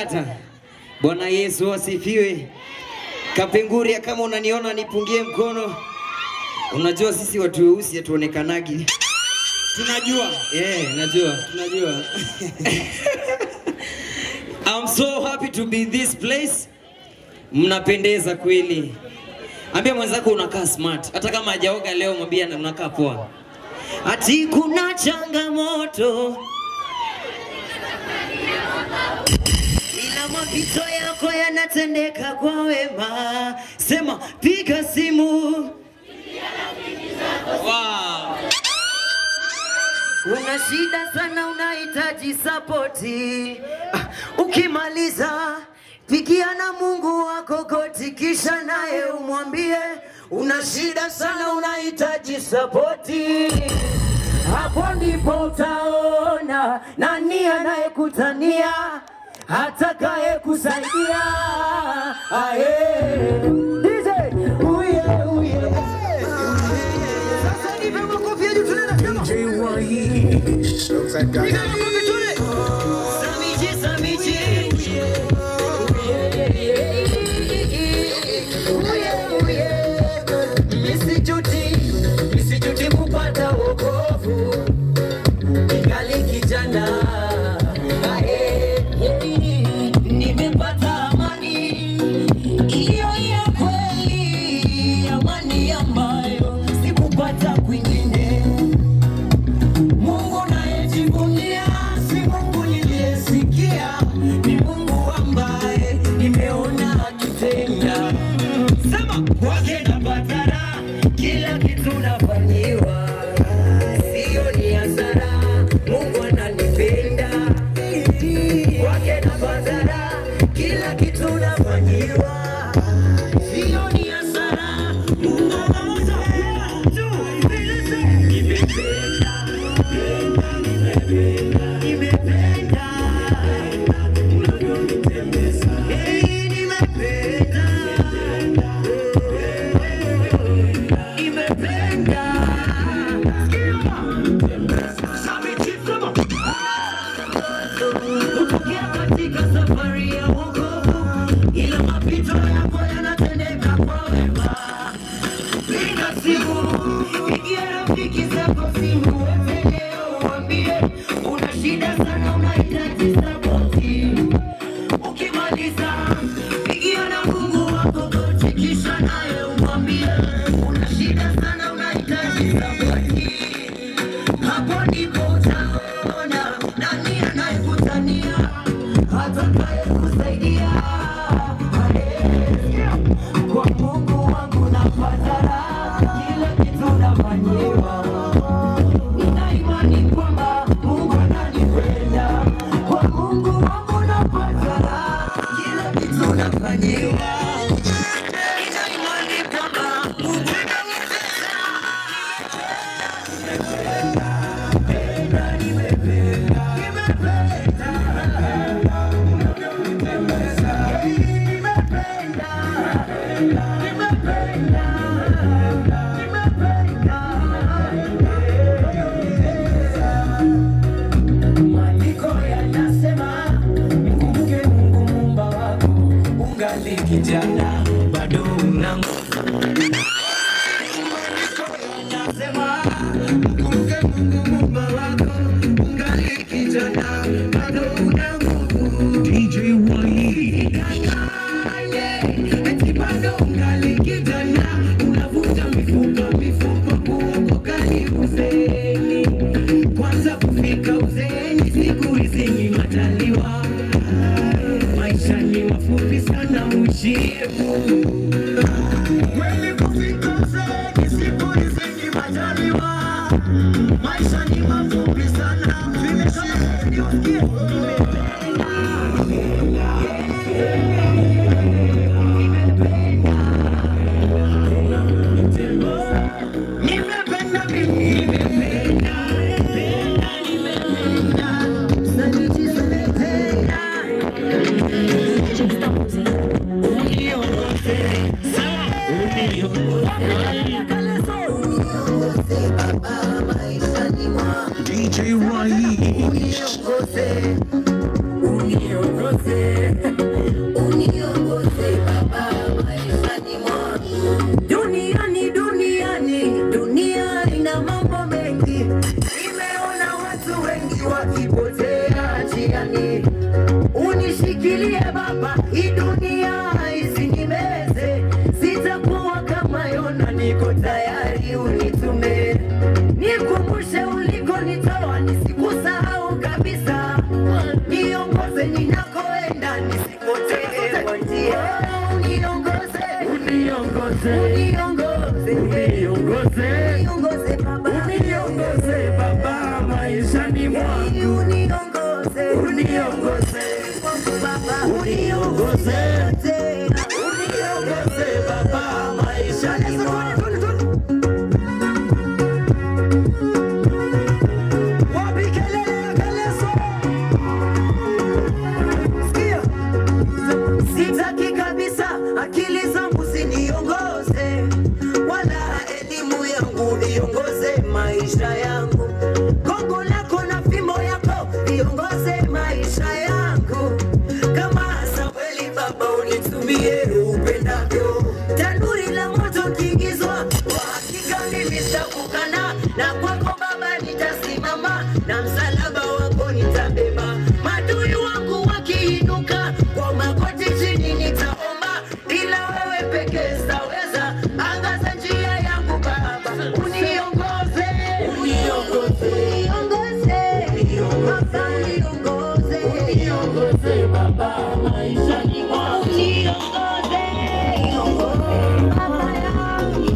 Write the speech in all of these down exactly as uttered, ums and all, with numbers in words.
Umepata? Bwana Yesu asifiwe. Kapenguria, kama unaniona nipungie mkono. Unajua sisi watu weusi hatuonekanagi. Tunajua. Eh, yeah, najua. Tunajua. I'm so happy to be this place. Mnapendeza kweli. Ambia mwenzako unakaa smart. Hata kama hajaoga leo mwambie unakaa poa. Ati kuna changamoto. Ila mapito yako yanatendeka kwa wema. Sema piga simu. Wow. Una shida sana, unahitaji supporti. Uh, ukimaliza pigia na Mungu wako goti, kisha naye umwambie una shida sana, unahitaji supporti. Hapo ndipo utaona nani anayekutania, atakaye kusaidia. Aye. D J, uye uye. Sasa nipe makofi ya juu tena kama. D J Y. Looks like God. Nipe makofi tule. Sammy G, Sammy G. Uye uye. Misijuti, misijuti kupata wokovu. Ningali kijana. Nimepata amani iyo ya kweli, amani ambayo sikupata kwingine. Mungu nayejivunia si Mungu niliyesikia, ni Mungu ambaye nimeona akitenda. Sema kwake napata raha, kila kitu nafanyiwa, sio ni hasara, Mungu ananipenda. Kwake napata raha, kila kitu nafanyiwa, sio ni hasara, Mungu ananipenda. Nimependa, nimependa, nimependa, unavyonitembeza. Hey, nimependa, nimependa. Sammy Chief, come on. Utokea katika safari ya wokovu, ila mapito yako yanatendeka kwa wema. Piga simu, pigia rafiki zako simu, wote leo uambie una shida sana, unahitaji supporti. Ukimaliza pigia na Mungu wako goti, kisha naye umwambie una shida sana, unahitaji supporti. Hapo ndipo utaona nani anayekutania, atakaye kusaidia. Kwa Mungu wangu napata raha, kila kitu nafanyiwa, nina imani kwamba Mungu ananipenda. Kwa Mungu wangu napata raha, kila kitu nafanyiwa, nina imani kwamba Mungu ananipenda. Nimependa, nimependa, nimependa, unavyonitembeza. Nimependa, nimependa, nimependa. Maandiko yanasema mkumbuke Mungu Muumba wako, ungali kijana bado una nguvu. Maandiko yanasema mkumbuke Mungu Muumba wako, ungali kijana bado una nguvu. D J Y. Eti bado ungali kijana, unavuta mifupa mifupa kuokoka ni uzeeni. Kwanza kufika uzeeni, siku hizi ni mataliwa. Maisha ni mafupi sana, uishie Mungu. Kweli kufika uzeeni, siku hizi ni mataliwa. Maisha ni mafupi sana, vile kama ni usikie. D J Y. Uniongoze, uniongoze. na niko tayari unitume. Nikumbushe ulikonitoa nisikusahau kabisa. Niongoze ninakoenda nisipotee kwa njia. Uniongoze, uniongoze, uniongoze, uniongoze, uniongoze baba, uniongoze baba maishani mwangu. Uniongoze, uniongoze baba, uniongoze, uniongoze baba maishani mwangu. Sitaki kabisa akili zangu ziniongoze, wala elimu yangu iongoze maisha yangu. Gongo lako na fimbo yako iongoze maisha yangu. Kama Samweli baba unitumie upendavyo. Tanuri la moto kiingizwa, kwa hakika mimi sitakukana. Na kwako baba nitasimama, na msalaba wako nitabeba. Madui wangu wakiinuka, kwa magoti chini nitaomba. Bila wewe pekee sitaweza, angaza njia yangu baba. Uniongoze, uniongoze, uniongoze, uniongoze, uniongoze baba maishani mwangu. Uniongoze, uniongoze baba yangu.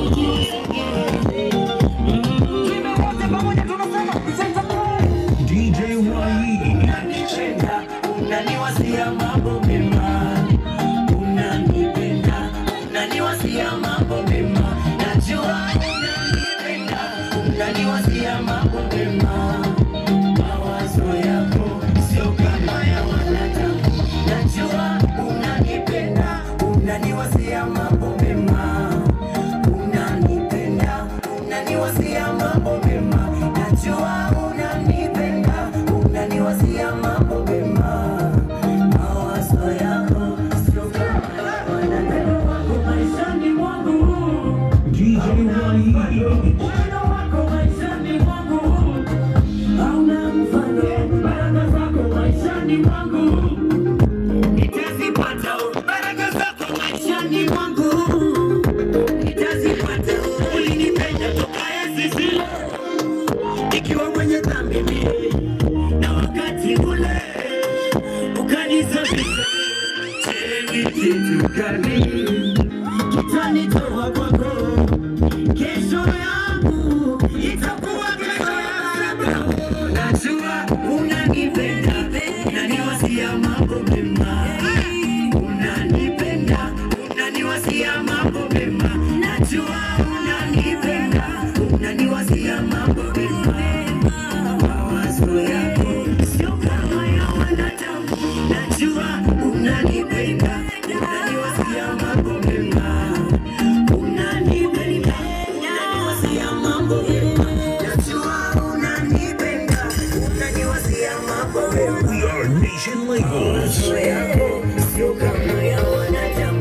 Tumewote pamoja tunasema D J Y unanipenda, unaniwazia mambo mema. Unanipenda, unaniwazia mambo mema. Najua unanipenda, unaniwazia mambo mema. Mawazo yako sio kama ya wanadamu. Najua unanipenda, unaniwazia mambo mema. Unanipenda, unaniwazia mambo mema. Najua unanipenda, unaniwazia mambo mema. Mawazo yako sio kama ya wanadamu. Wako maishani mwangu D J Y, upendo wako maishani mwangu hauna mfano. Baraka zako maishani mwangu nitazipata. Baraka zako maishani mwangu nitazipata. Ulinipenda toka enzi zile nikiwa mwenye dhambi mimi, na wakati ule ukanisafisha. Je, ni kitu gani kitanitoa kwako? Kesho yangu itakuwa kesho yangu. Najua unanipenda, unaniwazia mambo mema. Unanipenda, unaniwazia mambo mema. Najua unanipenda, unaniwazia mambo mema. Mawazo yako sio kama ya wanadamu. Najua unanipenda, unaniwazia mambo mema. Unanipenda, unaniwazia mambo mema. Najua unanipenda, unaniwazia mambo mema. We are Nation Labels. Mawazo yako sio kama ya wanadamu.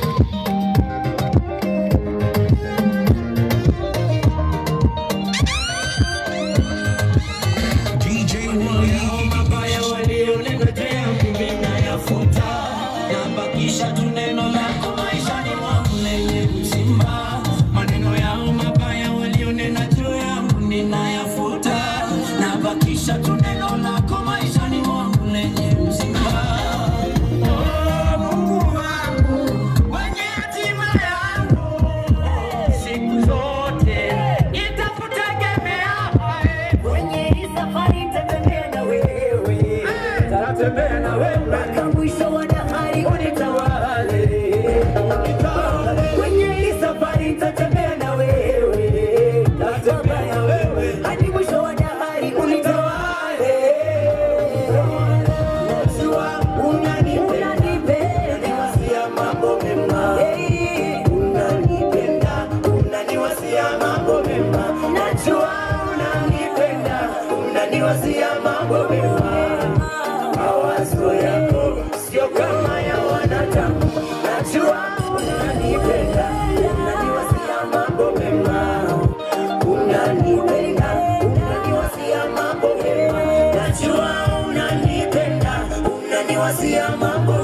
D J Y, Mabaya walionenea mimi nayafuta. Nabakisha tu neno lako maishani mwangu lenye uzima. Maneno yao mabaya walionena juu yangu ninayafuta. Nabakisha tu neno lako maishani mwangu lenye uzima. Oh, Mungu wangu, wenye hatima yangu, siku zote nitakutegemea wewe. Kwenye hii safari nitatembea na wewe. Nitatembea na wewe mpaka mwisho wa dahari unitawale. Kwenye hii safari nitatembea na wewe. Nitatembea na wewe hadi mwisho wa dahari unitawale. Najua unanipenda, unaniwazia mambo mema. Unanipenda, unaniwazia mambo mema. Najua unanipenda, unaniwazia mambo mema. Mawazo yako sio kama ya wanadamu. Najua unanipenda, unaniwazia mambo mema. Unanipenda, unaniwazia mambo mema. Najua unanipenda, unaniwazia mambo